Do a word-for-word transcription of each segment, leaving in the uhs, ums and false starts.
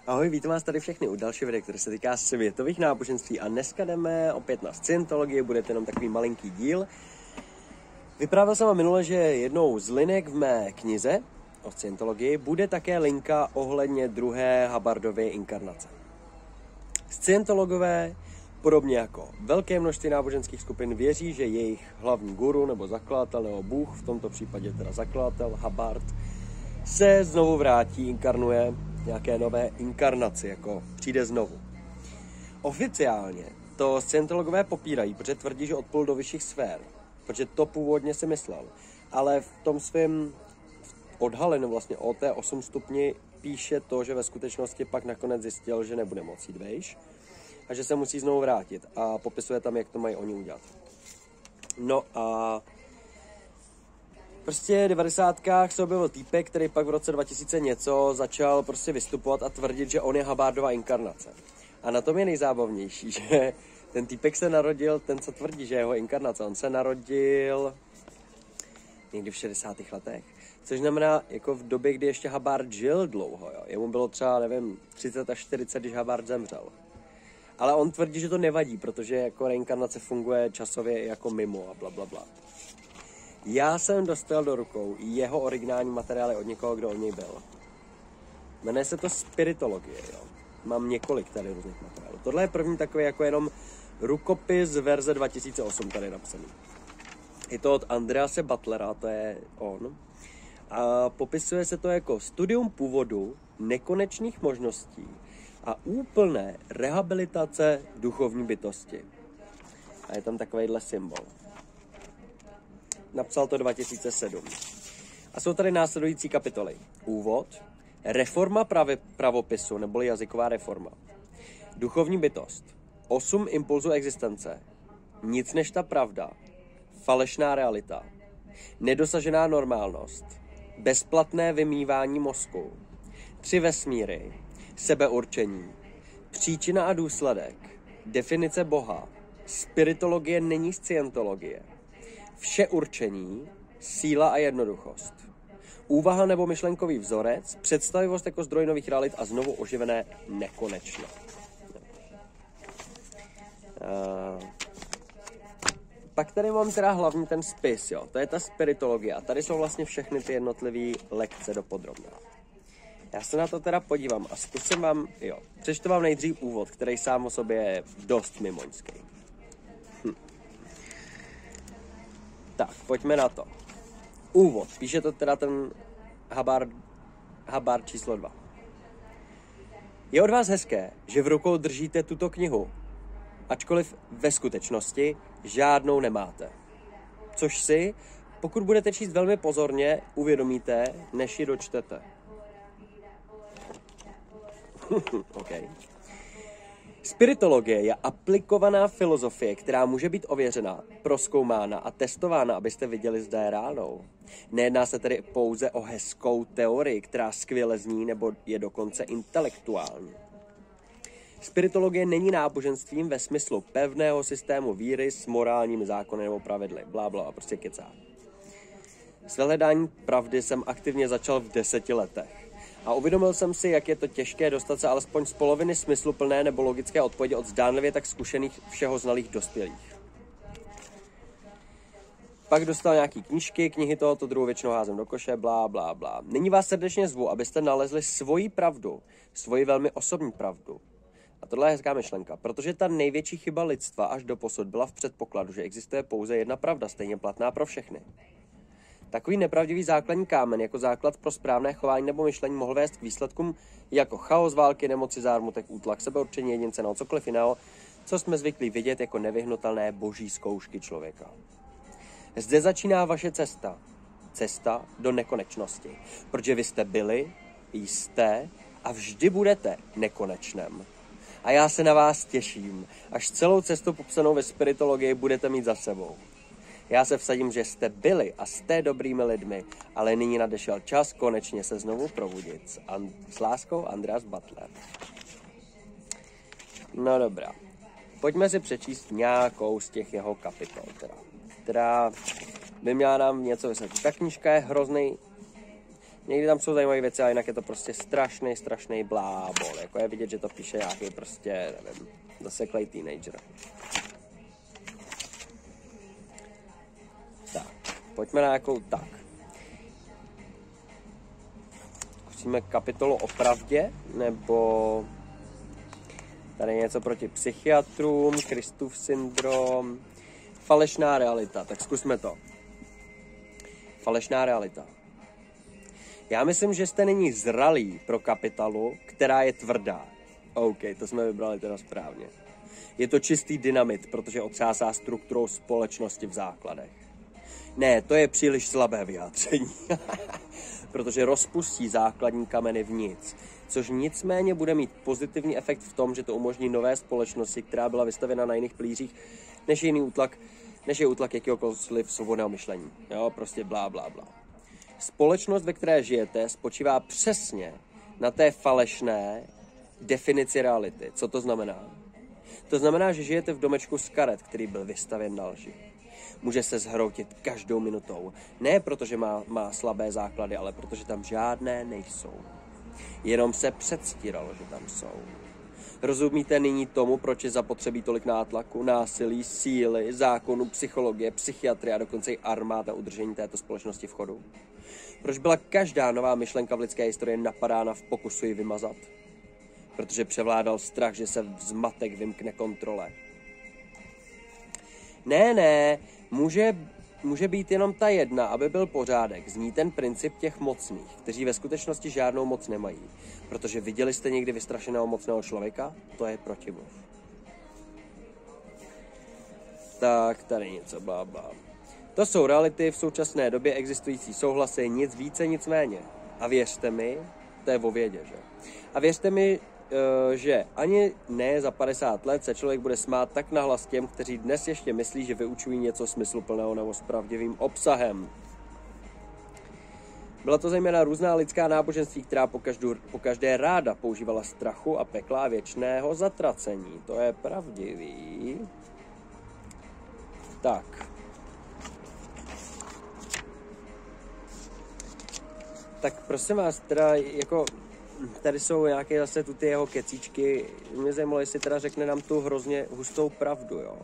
Ahoj, vítám vás tady všechny u další videa, které se týká světových náboženství a dneska jdeme opět na scientologii, bude to jenom takový malinký díl. Vyprávěl jsem vám minule, že jednou z linek v mé knize o scientologii bude také linka ohledně druhé Hubbardovy inkarnace. Scientologové, podobně jako velké množství náboženských skupin, věří, že jejich hlavní guru nebo zakladatel nebo Bůh, v tomto případě teda zakladatel Hubbard, se znovu vrátí, inkarnuje nějaké nové inkarnaci, jako přijde znovu. Oficiálně to scientologové popírají, protože tvrdí, že odplul do vyšších sfér, protože to původně si myslel. Ale v tom svém odhalenu vlastně o té osm stupni píše to, že ve skutečnosti pak nakonec zjistil, že nebude moci jít vejš a že se musí znovu vrátit a popisuje tam, jak to mají oni udělat. No a prostě v devadesátkách se objevil týpek, který pak v roce dva tisíce něco začal prostě vystupovat a tvrdit, že on je Hubbardova inkarnace. A na tom je nejzábavnější, že ten týpek se narodil, ten co tvrdí, že je jeho inkarnace, on se narodil někdy v šedesátých letech. Což znamená, jako v době, kdy ještě Hubbard žil dlouho, jo. Jemu bylo třeba, nevím, třicet až čtyřicet, když Hubbard zemřel. Ale on tvrdí, že to nevadí, protože jako reinkarnace funguje časově jako mimo a bla, bla, bla. Já jsem dostal do rukou jeho originální materiály od někoho, kdo od něj byl. Jmenuje se to Spiritologie, jo. Mám několik tady různých materiálů. Tohle je první takový jako jenom rukopis verze dva tisíce osm tady napsaný. Je to od Andrease Butlera, to je on. A popisuje se to jako studium původu nekonečných možností a úplné rehabilitace duchovní bytosti. A je tam takovejhle symbol. Napsal to dva tisíce sedm. A jsou tady následující kapitoly. Úvod, reforma pravi, pravopisu, neboli jazyková reforma. Duchovní bytost, osm impulzů existence, nic než ta pravda, falešná realita, nedosažená normálnost, bezplatné vymývání mozku, tři vesmíry, sebeurčení, příčina a důsledek, definice Boha, spiritologie není scientologie, vše určení, síla a jednoduchost. Úvaha nebo myšlenkový vzorec, představivost jako zdroj nových realit a znovu oživené nekonečno. Uh, pak tady mám teda hlavní ten spis, jo. To je ta spiritologie a tady jsou vlastně všechny ty jednotlivé lekce dopodrobná. Já se na to teda podívám a zkusím vám, jo, přečtu vám nejdřív úvod, který sám o sobě je dost mimoňský. Hm. Tak, pojďme na to. Úvod. Píše to teda ten Hubbard, Hubbard číslo dva. Je od vás hezké, že v rukou držíte tuto knihu, ačkoliv ve skutečnosti žádnou nemáte. Což si, pokud budete číst velmi pozorně, uvědomíte, než ji dočtete. Okay. Spiritologie je aplikovaná filozofie, která může být ověřena, prozkoumána a testována, abyste viděli, zda je reálnou. Nejedná se tedy pouze o hezkou teorii, která skvěle zní nebo je dokonce intelektuální. Spiritologie není náboženstvím ve smyslu pevného systému víry s morálními zákony nebo pravidly. Blá, blá, prostě kecá. S hledání pravdy jsem aktivně začal v deseti letech. A uvědomil jsem si, jak je to těžké dostat se alespoň z poloviny smysluplné nebo logické odpovědi od zdánlivě tak zkušených všeho znalých dospělých. Pak dostal nějaký knížky, knihy tohoto druhu většinou házím do koše, blá, blá, blá. Nyní vás srdečně zvu, abyste nalezli svoji pravdu, svoji velmi osobní pravdu. A tohle je hezká myšlenka, protože ta největší chyba lidstva až doposud byla v předpokladu, že existuje pouze jedna pravda, stejně platná pro všechny. Takový nepravdivý základní kámen jako základ pro správné chování nebo myšlení mohl vést k výsledkům jako chaos, války, nemoci, zármutek, útlak, sebeurčení jedince nebo cokoliv jiného, co jsme zvyklí vidět jako nevyhnutelné boží zkoušky člověka. Zde začíná vaše cesta. Cesta do nekonečnosti. Protože vy jste byli, jste a vždy budete nekonečném. A já se na vás těším, až celou cestu popsanou ve spiritologii budete mít za sebou. Já se vsadím, že jste byli a jste dobrými lidmi, ale nyní nadešel čas konečně se znovu probudit. S, And- s láskou Andreas Butler. No dobrá. Pojďme si přečíst nějakou z těch jeho kapitol, teda, která by měla nám něco vysvětlit. Ta knížka je hrozný, Někdy tam jsou zajímavé věci, a jinak je to prostě strašný, strašný blábol. Jako je vidět, že to píše nějaký prostě, nevím, zaseklej teenager. Tak, pojďme na nějakou tak. Zkusíme kapitolu o pravdě, nebo tady něco proti psychiatrům, Kristův syndrom, falešná realita. Tak zkusme to. Falešná realita. Já myslím, že jste není zralý pro kapitolu, která je tvrdá. OK, to jsme vybrali teda správně. Je to čistý dynamit, protože otřásá strukturou společnosti v základech. Ne, to je příliš slabé vyjádření. Protože rozpustí základní kameny v nic. Což nicméně bude mít pozitivní efekt v tom, že to umožní nové společnosti, která byla vystavěna na jiných plířích, než je jiný útlak, než je útlak jakýhokoliv svobodného myšlení. Jo, prostě blá, blá, blá. Společnost, ve které žijete, spočívá přesně na té falešné definici reality. Co to znamená? To znamená, že žijete v domečku z karet, který byl vystavěn na lži. Může se zhroutit každou minutou. Ne protože má, má slabé základy, ale protože tam žádné nejsou. Jenom se předstíralo, že tam jsou. Rozumíte nyní tomu, proč je zapotřebí tolik nátlaku, násilí, síly, zákonů, psychologie, psychiatrie a dokonce i armád na udržení této společnosti v chodu? Proč byla každá nová myšlenka v lidské historii napadána v pokusu ji vymazat? Protože převládal strach, že se zmatek vymkne kontrole. Ne, ne, může, může být jenom ta jedna, aby byl pořádek. Zní ten princip těch mocných, kteří ve skutečnosti žádnou moc nemají. Protože viděli jste někdy vystrašeného mocného člověka? To je protimluv. Tak, tady něco, blá, blá. To jsou reality v současné době existující souhlasy, nic více, nic méně. A věřte mi, to je o vědě, že? A věřte mi, že ani ne za padesát let se člověk bude smát tak nahlas těm, kteří dnes ještě myslí, že vyučují něco smysluplného nebo s pravdivým obsahem. Byla to zejména různá lidská náboženství, která po, každou, po každé ráda používala strachu a pekla a věčného zatracení. To je pravdivý. Tak. Tak prosím vás, teda jako... Tady jsou nějaké zase tu ty jeho kecíčky. Mě zajímalo, jestli teda řekne nám tu hrozně hustou pravdu, jo.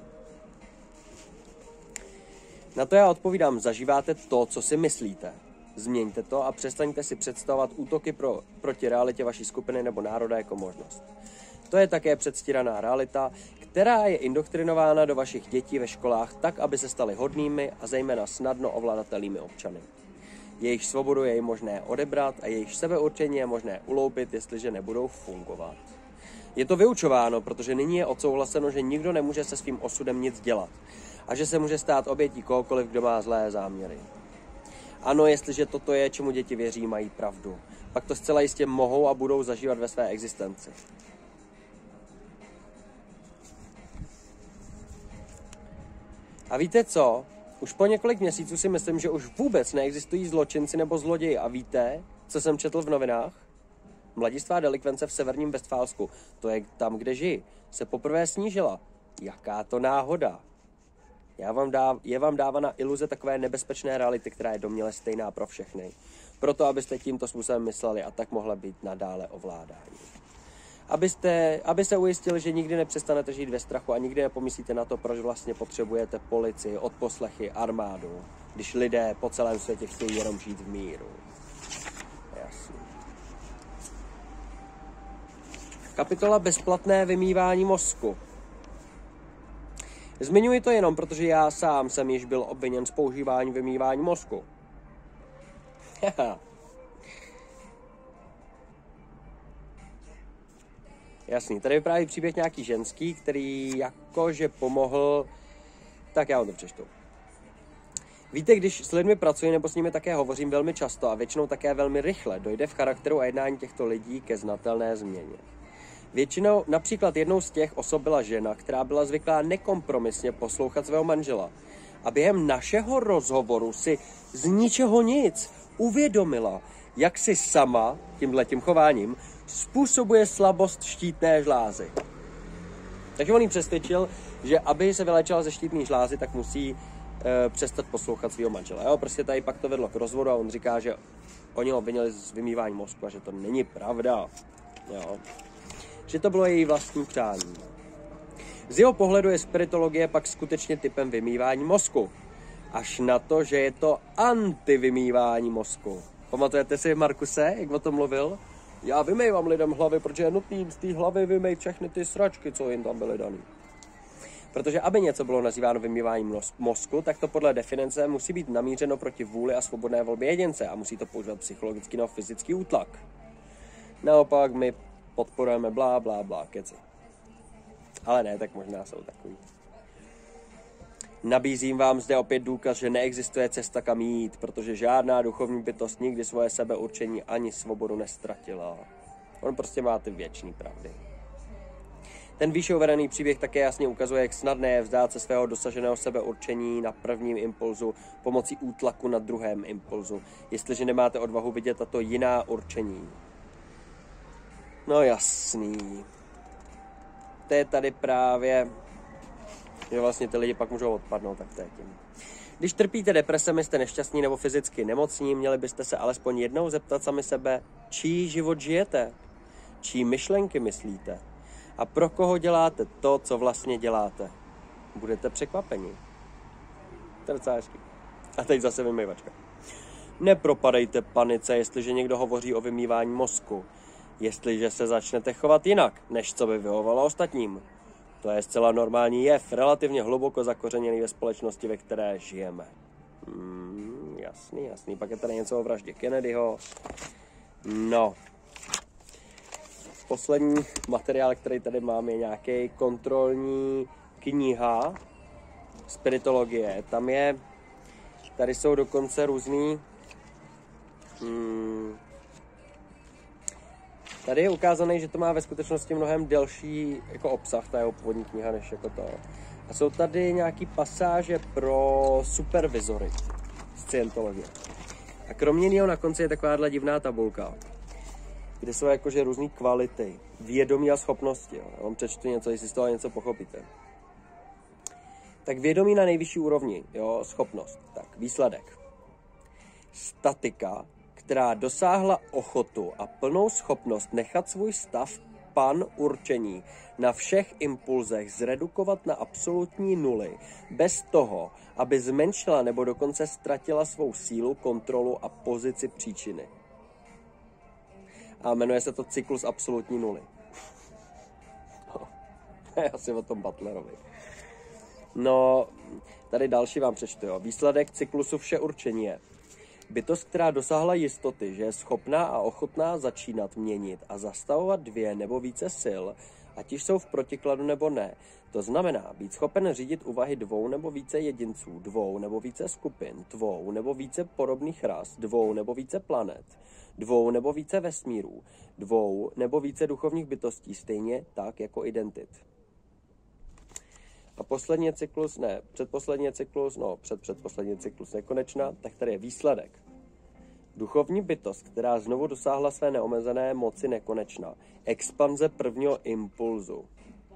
Na to já odpovídám, zažíváte to, co si myslíte. Změňte to a přestaňte si představovat útoky pro, proti realitě vaší skupiny nebo národa jako možnost. To je také předstíraná realita, která je indoktrinována do vašich dětí ve školách tak, aby se staly hodnými a zejména snadno ovladatelnými občany. Jejich svobodu je možné odebrat a jejich sebeurčení je možné uloupit, jestliže nebudou fungovat. Je to vyučováno, protože nyní je odsouhlaseno, že nikdo nemůže se svým osudem nic dělat a že se může stát obětí kohokoliv, kdo má zlé záměry. Ano, jestliže toto je, čemu děti věří, mají pravdu. Pak to zcela jistě mohou a budou zažívat ve své existenci. A víte co? Už po několik měsíců si myslím, že už vůbec neexistují zločinci nebo zloději. A víte, co jsem četl v novinách? Mladistvá delikvence v severním Vestfálsku, to je tam, kde žiji, se poprvé snížila. Jaká to náhoda. Já vám dáv, je vám dávána iluze takové nebezpečné reality, která je domněle stejná pro všechny. Proto, abyste tímto způsobem mysleli a tak mohla být nadále ovládání. Abyste, aby se ujistili, že nikdy nepřestanete žít ve strachu a nikdy nepomyslíte na to, proč vlastně potřebujete policii, odposlechy, armádu, když lidé po celém světě chtějí jenom žít v míru. Jasně. Kapitola bezplatné vymývání mozku. Zmiňuji to jenom, protože já sám jsem již byl obviněn z používání vymývání mozku. Jasný, tady vypráví příběh nějaký ženský, který jakože pomohl, tak já vám to přečtu. Víte, když s lidmi pracuji nebo s nimi také hovořím velmi často a většinou také velmi rychle, dojde v charakteru a jednání těchto lidí ke znatelné změně. Většinou, například jednou z těch osob byla žena, která byla zvyklá nekompromisně poslouchat svého manžela. A během našeho rozhovoru si z ničeho nic uvědomila, jak si sama, tímhletím chováním, způsobuje slabost štítné žlázy. Takže on jí přesvědčil, že aby se vylečila ze štítné žlázy, tak musí e, přestat poslouchat svého manžela. Jo, prostě tady pak to vedlo k rozvodu a on říká, že oni ho obvinili z vymývání mozku a že to není pravda. Jo. Že to bylo její vlastní přání. Z jeho pohledu je spiritologie pak skutečně typem vymývání mozku. Až na to, že je to antivymývání mozku. Pamatujete si Markuse, jak o tom mluvil? Já vymývám lidem hlavy, protože je nutný z té hlavy vymýt všechny ty sračky, co jim tam byly daný. Protože aby něco bylo nazýváno vymýváním mozku, tak to podle definice musí být namířeno proti vůli a svobodné volbě jedince a musí to používat psychologický nebo fyzický útlak. Naopak my podporujeme blá, blá, blá, keci. Ale ne, tak možná jsou takový. Nabízím vám zde opět důkaz, že neexistuje cesta kam jít, protože žádná duchovní bytost nikdy svoje sebeurčení ani svobodu nestratila. On prostě má ty věčný pravdy. Ten výše uvedený příběh také jasně ukazuje, jak snadné je vzdát se svého dosaženého sebeurčení na prvním impulzu pomocí útlaku na druhém impulzu, jestliže nemáte odvahu vidět tato jiná určení. No jasný. To je tady právě, že vlastně ty lidi pak můžou odpadnout, tak to je tím. Když trpíte depresemi, jste nešťastní nebo fyzicky nemocní, měli byste se alespoň jednou zeptat sami sebe, čí život žijete, čí myšlenky myslíte a pro koho děláte to, co vlastně děláte. Budete překvapeni. To je docela hezký. A teď zase vymývačka. Nepropadejte panice, jestliže někdo hovoří o vymývání mozku. Jestliže se začnete chovat jinak, než co by vyhovovalo ostatním. To je zcela normální jev, relativně hluboko zakořeněný ve společnosti, ve které žijeme. Hmm, jasný, jasný. Pak je tady něco o vraždě Kennedyho. No. Poslední materiál, který tady mám, je nějaký kontrolní kniha spiritologie. Tam je, tady jsou dokonce různý... Hmm, Tady je ukázané, že to má ve skutečnosti mnohem delší jako obsah, ta jeho původní kniha, než jako to. A jsou tady nějaký pasáže pro supervizory z scientologie. A kromě něho na konci je takováhle divná tabulka, kde jsou jakože různý kvality, vědomí a schopnosti. Jo. Já vám přečtu něco, jestli z toho něco pochopíte. Tak vědomí na nejvyšší úrovni, jo, schopnost. Tak výsledek. Statika, která dosáhla ochotu a plnou schopnost nechat svůj stav pan určení na všech impulzech zredukovat na absolutní nuly, bez toho, aby zmenšila nebo dokonce ztratila svou sílu, kontrolu a pozici příčiny. A jmenuje se to cyklus absolutní nuly. No, asi o tom Butlerovi. No, tady další vám přečtu, jo. Výsledek cyklusu vše určení je bytost, která dosáhla jistoty, že je schopná a ochotná začínat měnit a zastavovat dvě nebo více sil, ať již jsou v protikladu nebo ne. To znamená být schopen řídit úvahy dvou nebo více jedinců, dvou nebo více skupin, dvou nebo více podobných ras, dvou nebo více planet, dvou nebo více vesmírů, dvou nebo více duchovních bytostí, stejně tak jako identit. A poslední je cyklus, ne, předposlední je cyklus, no, před předposlední je cyklus nekonečná, tak tady je výsledek. Duchovní bytost, která znovu dosáhla své neomezené moci nekonečná. Expanze prvního impulzu.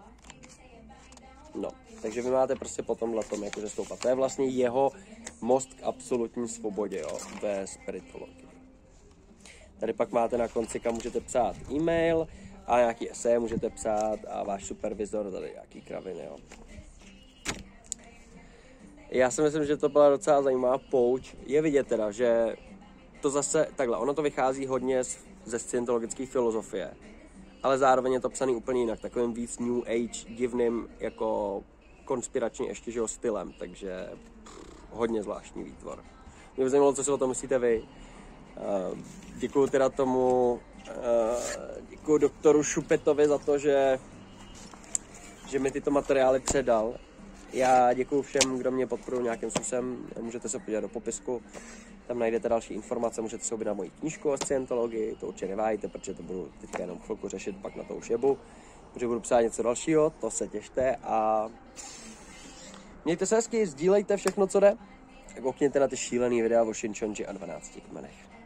No, takže vy máte prostě po tomhle tom jakože stoupat. To je vlastně jeho most k absolutní svobodě, jo, ve spiritologii. Tady pak máte na konci, kam můžete psát e-mail a nějaký esej můžete psát a váš supervizor, tady nějaký kraviny, jo. Já si myslím, že to byla docela zajímavá pouč. Je vidět teda, že to zase, takhle, ono to vychází hodně z, ze scientologické filozofie, ale zároveň je to psaný úplně jinak, takovým víc New Age, divným, jako konspiračně ještě, že jo, stylem, takže pff, hodně zvláštní výtvor. Mě by zajímalo, co si o tom myslíte vy. Uh, děkuju teda tomu, uh, děkuju doktoru Šupetovi za to, že, že mi tyto materiály předal. Já děkuju všem, kdo mě podporují nějakým způsobem. Můžete se podívat do popisku, tam najdete další informace, můžete se objednat moji knížku o scientologii, to určitě neváhejte, protože to budu teďka jenom chvilku řešit, pak na to už jebu, protože budu psát něco dalšího, to se těšte a mějte se hezky, sdílejte všechno, co jde, a koukněte na ty šílený videa o Shinchonji a dvanácti kmenech.